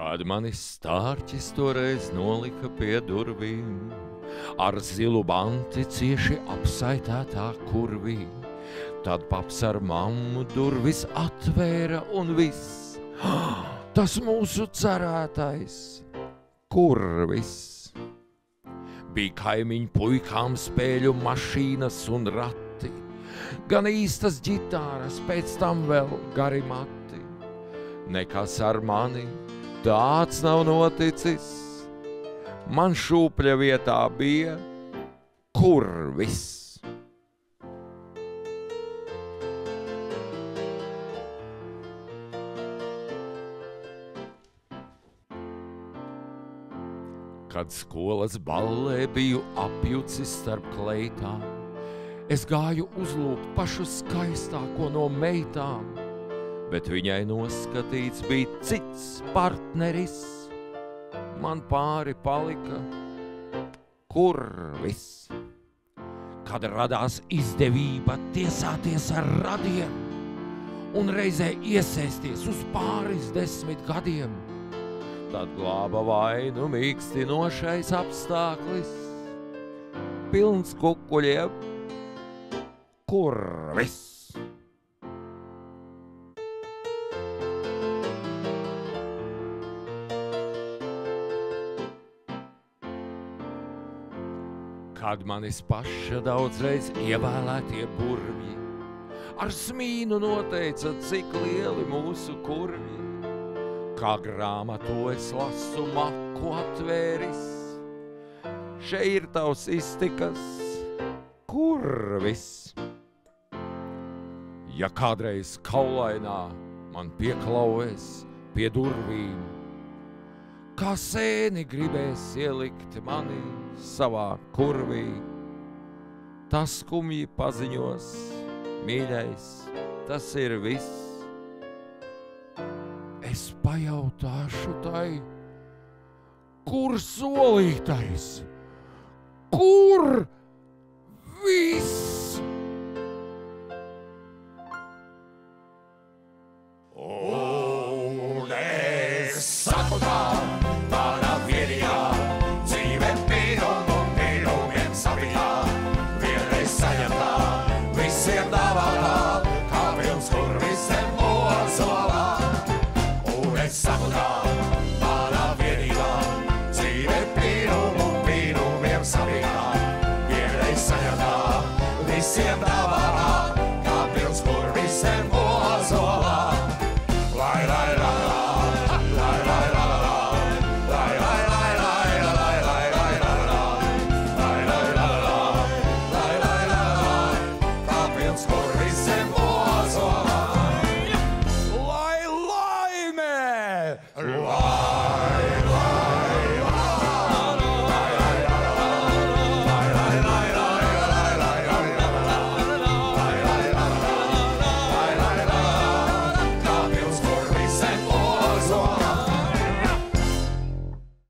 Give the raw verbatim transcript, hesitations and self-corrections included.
Kad mani stārķis toreiz nolika pie durvīm, ar zilu banti cieši apsaitētā kurvī, tad paps ar mammu durvis atvēra un viss. Tas mūsu cerētais kurvis. Bija kaimiņu puikām spēļu mašīnas un rati, gan īstas ģitāras, pēc tam vēl gari mati. Nekas ar mani tāds nav noticis, man šūpļa vietā bija kurvis. Kad skolas ballē biju apjucis starp kleitām, es gāju uzlūgt pašu skaistāko no meitām, bet viņai noskatīts bija cits partneris. Man pāri palika kurvis. Kad radās izdevība tiesāties ar radiem un reizē iesēsties uz pāris desmit gadiem, tad glāba vainu mīkstinošais apstāklis, pilns kukuļiem kurvis. Kad manis paša daudzreiz ievēlētie burvji ar smīnu noteica, cik lieli mūsu kurvji, kā grāmatu es lasu maku atvēris, šeit ir tavs iztikas kurvis. Ja kādreiz kaulainā man pieklauvēs pie durvīm, kā sēni gribēs ielikt mani savā kurvī, tas skumji paziņos, mīļais, tas ir viss. Es pajautāšu tai, kur solītais, kur viss? Un es saku tā, mana vienīgā dzīve pīrumu un pīrumiem sapītā, vienreiz saņemtā, visiem dāvātā, kā pilns kurvis zem ozolā. Un es saku tā, mana vienīgā dzīve pīrumu un pīrumiem sapītā, vienreiz saņemtā, visiem dāvātā.